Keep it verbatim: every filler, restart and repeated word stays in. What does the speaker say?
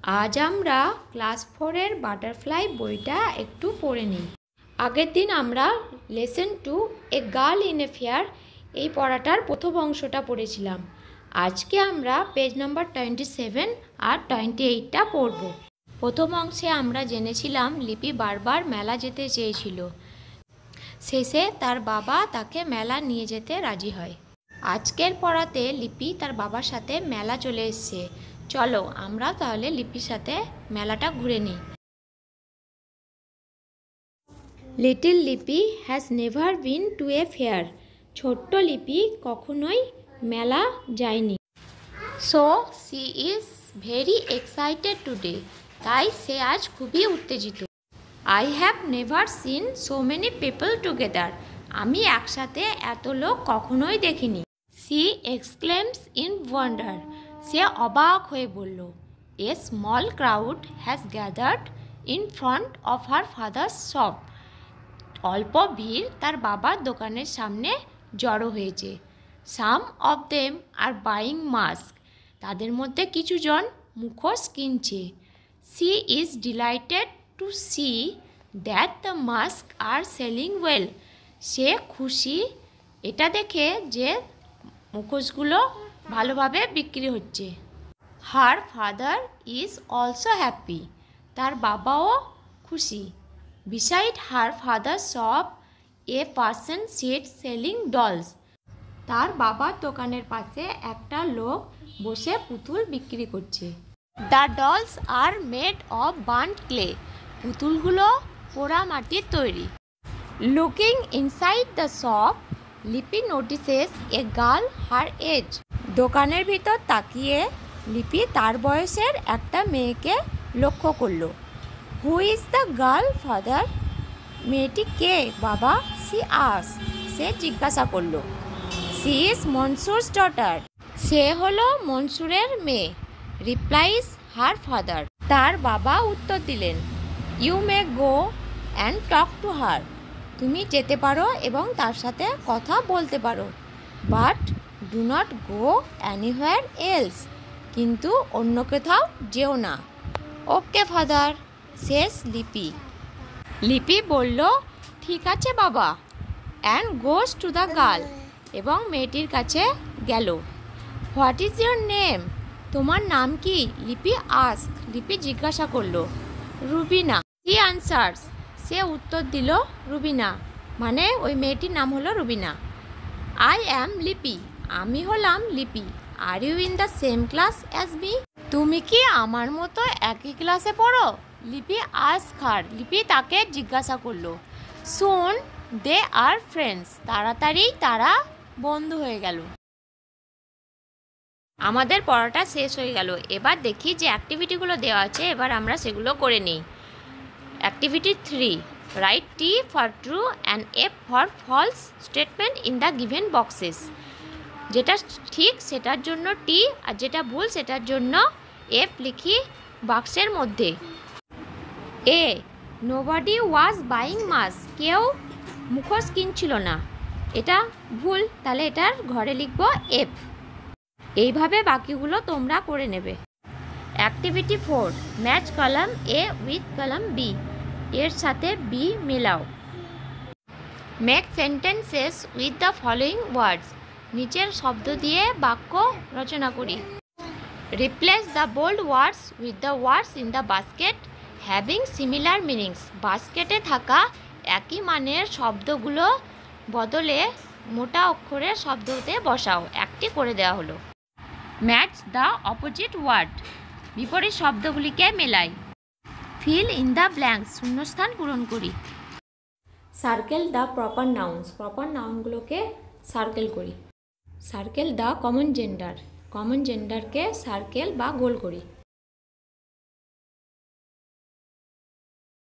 आज आमरा class four बाटारफ्लाई बोईटा एकटू पढ़े निई। आगेर दिन आमरा lesson two a girl in a fair এই পড়াটার প্রথম অংশটা পড়েছিলাম। আজকে আমরা পেজ নাম্বার টোয়েন্টি সেভেন আর টোয়েন্টি এইটটা পড়ব। প্রথম অংশে আমরা জেনেছিলাম লিপি বারবার মেলা যেতে চেয়েছিল, শেষে তার বাবা তাকে মেলা নিয়ে যেতে রাজি হয়। আজকের পড়াতে লিপি তার বাবার সাথে মেলা চলে এসেছে। চলো আমরা তাহলে লিপির সাথে মেলাটা ঘুরে নিই। Little Lipi has never been to a fair. ছোট্ট লিপি কখনোই মেলা যায়নি। So she is very excited today. তাই সে আজ খুবই উত্তেজিত। I have never seen so many people together. আমি একসাথে এত লোক কখনোই দেখিনি। She exclaims in wonder. সে অবাক হয়ে বলল। A small crowd has gathered in front of her father's shop. অল্প ভিড় তার বাবার দোকানের সামনে জড়ো হয়েছে। Some of them are buying masks. তাদের মধ্যে কিছুজন মুখোশ কিনছে। She is delighted to see that the masks are selling well. সে খুশি এটা দেখে যে মুখোশগুলো ভালোভাবে বিক্রি হচ্ছে। Her father is also happy. তার বাবাও খুশি। Beside her father shop a person sit selling dolls. তার বাবার দোকানের পাশে একটা লোক বসে পুতুল বিক্রি করছে। The dolls are made of burned clay. পুতুলগুলো পোড়া মাটির তৈরি। Looking inside the shop Lipi notices a girl her age. দোকানের ভিতর তাকিয়ে লিপি তার বয়সের একটা মেয়েকে লক্ষ্য করলো। Who is the girl father? মেয়েটি কে বাবা? সি আস। সে জিজ্ঞাসা করলো। She is Mansur's daughter. সে হলো মনসুরের মেয়ে। Replies her father. তার বাবা উত্তর দিলেন। You may go and talk to her. তুমি যেতে পারো এবং তার সাথে কথা বলতে পারো। But do not go anywhere else. কিন্তু অন্য কোথাও যেও না। Okay father. Says Lipi. Lipi বলল ঠিক আছে বাবা। And goes to the girl. এবং মেয়েটির কাছে গেল। What is your name? তোমার নাম কি? লিপি আস্ক। লিপি জিজ্ঞাসা করলো। রুবিনা। C answers. সে উত্তর দিল রুবিনা, মানে ওই মেয়েটির নাম হলো রুবিনা। আই অ্যাম লিপি। আমি হলাম Lipi. Are you in the same class as me? তুমি কি আমার মতো একই ক্লাসে পড়ো? লিপি আস্ক হার। লিপি তাকে জিজ্ঞাসা করলো। Soon they are friends. তাড়াতাড়ি তারা বন্ধু হয়ে গেল। আমাদের পড়াটা শেষ হয়ে গেল। এবার দেখি যে অ্যাক্টিভিটিগুলো দেওয়া আছে, এবার আমরা সেগুলো করে নিই। Activity three, write T for true and F for false statement in the given boxes. যেটা ঠিক সেটার জন্য টি, আর যেটা ভুল সেটার জন্য এফ লিখি বাক্সের মধ্যে। A, nobody was buying masks. কেউ মুখোশ কিনছিল না। এটা ভুল, তাহলে এটার ঘরে লিখব এফ। এইভাবে বাকিগুলো তোমরা করে নেবে। Activity four, match column A with column B. এর সাথে বি মেলাও। Make sentences with the following words. নিচের শব্দ দিয়ে বাক্য রচনা করি। Replace the bold words with the words in the basket having similar meanings. বাস্কেটে থাকা একই মানের শব্দগুলো বদলে মোটা অক্ষরের শব্দতে বসাও। একটি করে দেওয়া হলো। Match the opposite word. বিপরীত শব্দগুলিকে মেলাই। Fill in the blanks. শূন্যস্থান পূরণ করি। Circle the proper nouns. Proper নাউনগুলোকে সার্কেল করি। Circle the common gender. Common জেন্ডারকে সার্কেল বা গোল করি।